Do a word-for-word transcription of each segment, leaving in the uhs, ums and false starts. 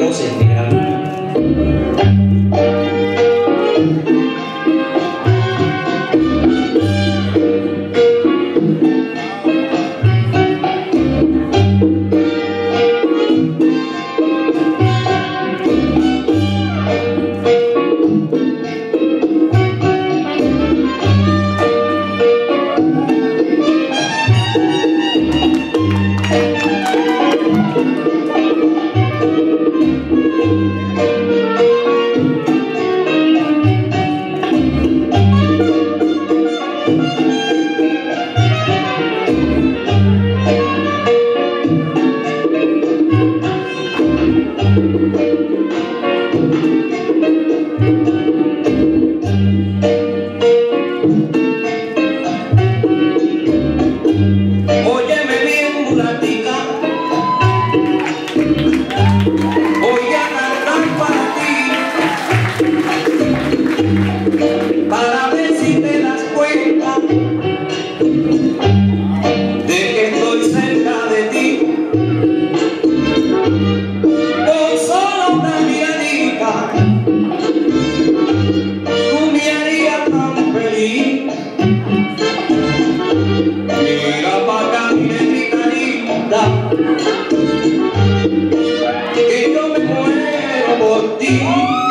voz esmeralda. Que yo me muero por ti.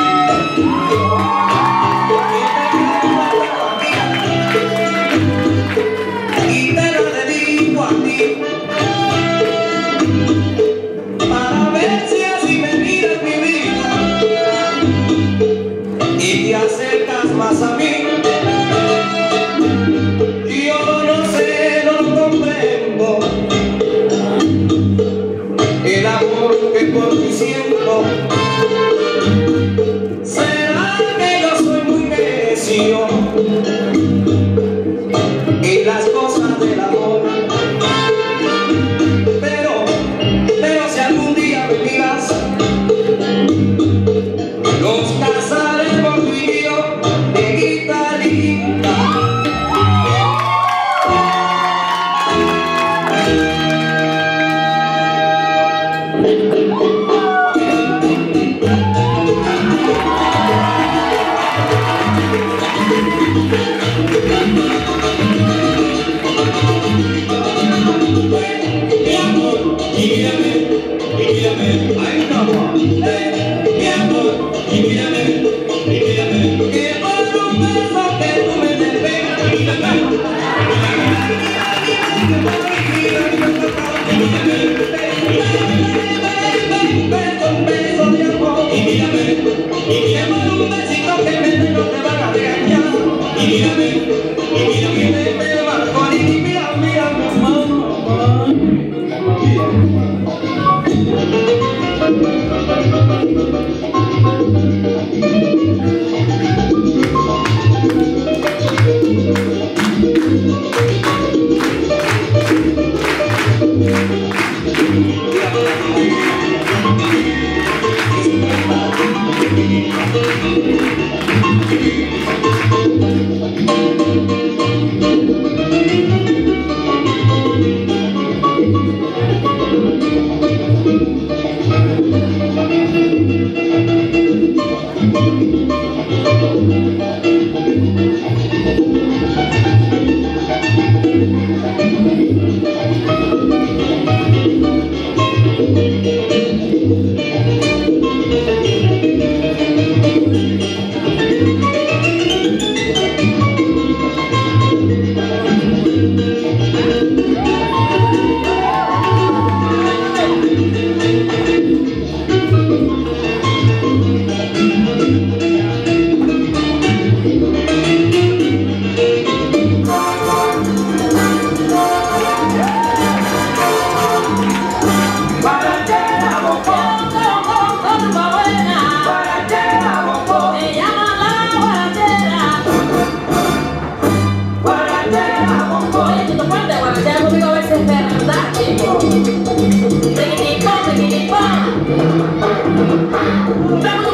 Y te lo dedico a ti, para ver si así me miras mi vida y te acercas más a mí. Yo no sé, no lo comprendo, el amor que por ti siento. ¿Será que yo soy muy necio en las cosas del amor? Pero, pero si algún día me miras, nos casaremos tú y yo, negrita linda. Y mírame, y mírame, ay no, mi amor, y mírame, y mírame, que por un beso que tú me despegas, y mírame, un beso de amor, y mírame, y que por un besito que me den no te van a regañar, y mírame, y mírame, me va a morir, y mira, mira, mamá. Vamos